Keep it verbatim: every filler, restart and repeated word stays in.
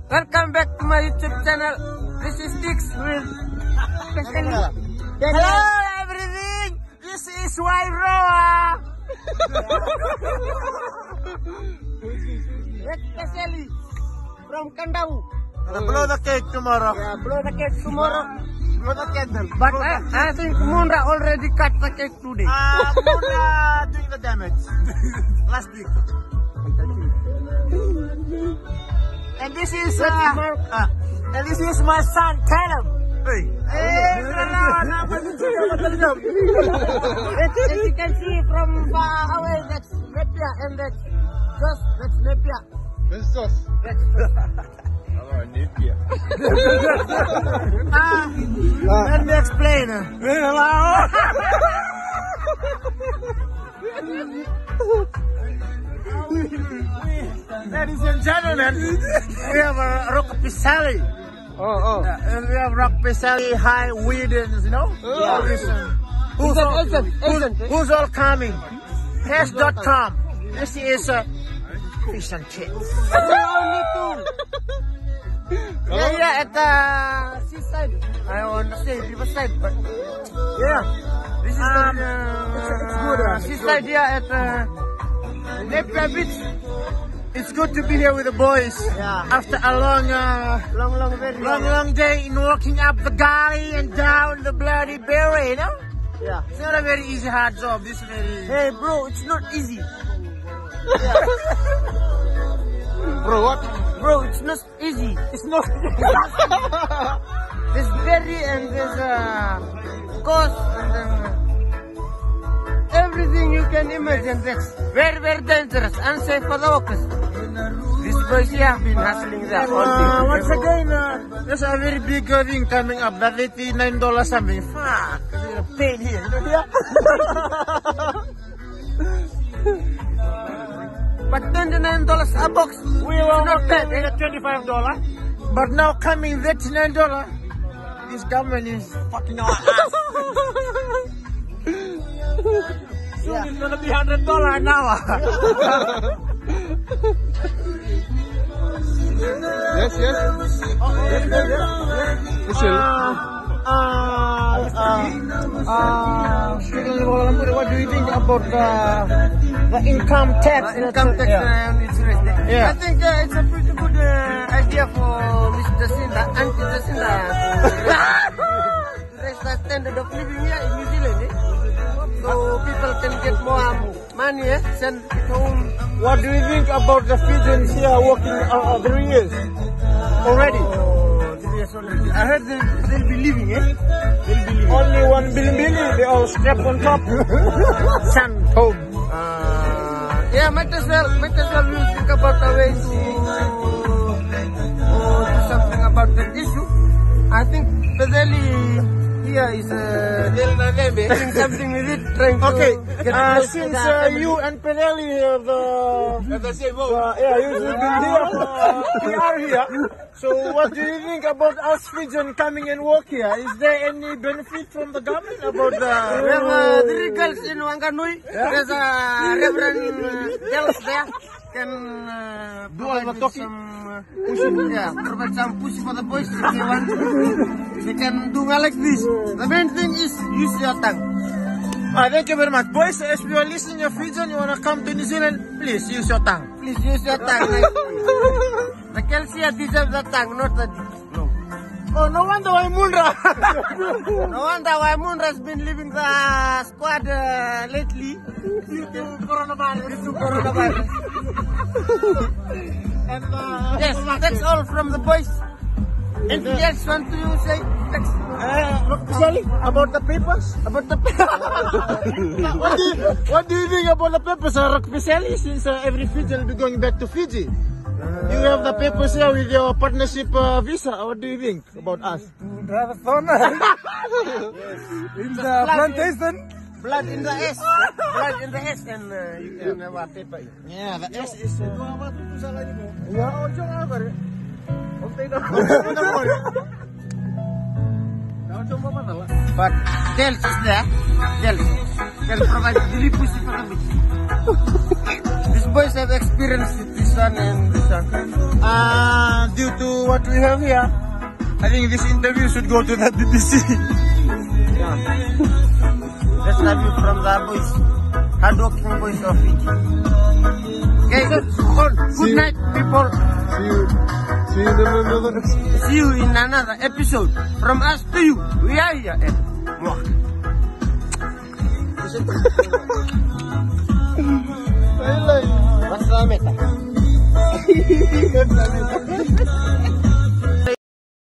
Welcome back to my YouTube channel. This is Dix with Hello everything. This is Wairoa. Especially from Kandau. Blow the cake tomorrow. Yeah, blow the cake tomorrow. Blow the candle. But I, I think Mundra already cut the cake today. Ah, uh, Mundra doing the damage last week. And this is uh, uh, and this is my son Caleb. Hey, hey, as you can see from far away, that's Nepia, and that's Jos, that's Nepia. That's Jos. That's Jos. Oh, Nepia. Ah, let me explain. Ladies and gentlemen, we have a rock pisali. Oh, oh. Yeah, and we have rock pisali high widens, you know? Yeah. Who's, all, agent, who's, agent. who's all coming? Hash dot com. This is a uh, fish and chips. Only two. Yeah, yeah, at the seaside. I want to say riverside, but yeah, this is Um, the uh, it's, it's good. Uh, seaside here at uh, Nepia Beach. It's good to be here with the boys. Yeah. After a long, uh, Long, long, very long, long day in walking up the gully and down the bloody berry, you know? Yeah. It's not a very easy, hard job. This is very. Hey, bro, it's not easy. Bro, what? Bro, it's not easy. It's not. There's berry and there's uh, cost and then uh, everything you can imagine. That's very, very dangerous, unsafe for the walkers. These boys here have been hustling there all day. Uh, once again, uh, there's a very big uh, thing coming up. That eighty-nine dollars something. Fuck, you're paid here. You know here. But twenty-nine dollars a box, We were not bad, eh? at twenty-five dollars. But now coming thirty-nine dollars. This government is fucking our ass. Soon Yeah. it's gonna be one hundred dollars an hour. Yes, yes. Yes, yes, yes. Michelle. Uh, uh, uh, speaking of Kuala Lumpur, what do you think about the, the income tax? Income tax Yeah. and its rate. Yeah. I think uh, it's a pretty good uh, idea for Miss Jacinda, Auntie Jacinda, to raise the standard of living here in New Zealand. Eh? So people can get more money, eh? Send it home. What do you think about the Fijians here working uh, three years already? Oh, three years already. I heard they, they'll be leaving, eh? They'll be leaving. Only one billion billion, they all strapped on top. Send home. Uh, yeah, might as well, might as well we'll think about a way to uh, do something about that issue. I think Pedeli here is uh, doing something with it, trying to Okay, get uh, close to since the uh, family. you and Penelli have uh, The same uh, yeah, you've been here, uh, we are here. So what do you think about us Fijian coming and work here? Is there any benefit from the government about We the... have uh, three girls in Wanganui. There's a Reverend uh, girls there. Can uh, Do all provide the with talking? some uh, pushing, yeah, provide some push for the boys if they want. They can do well like this. The main thing is use your tongue. Uh, thank you very much. Boys, if you are listening, you're Fijian, you want to come to New Zealand, please use your tongue. Please use your tongue. Like, the Kelsia deserve the tongue, not the dick. No. Oh, no wonder why Mundra. No wonder why Mundra's been leaving the squad uh, lately due to coronavirus. Due to coronavirus. And, uh, Yes, that's all from the boys. Anything else want to say? Thanks. Uh, sorry, about the papers? About the what, do you, what do you think about the papers, uh, Rock Pisali, since uh, every Fijian will be going back to Fiji? You have the papers here with your partnership uh, visa. What do you think about us? Drive a phone. In the plantation. blood in the S. Blood in the S, and uh, you can have a paper. Yeah, the S is... Uh, Yeah, oh, jangan apa? But Dels is there. Dels. Dels provide really pussy for the beach. These boys have experience with this one and this one. uh, due to what we have here. I think this interview should go to the B B C. Yeah. Let's have you from the boys, hardworking boys of Fiji. Okay, good. Good night, people. See you. See you in another episode. See you in another episode. From us to you, we are here at Mohaka. I like. What's the meta? What's the meta?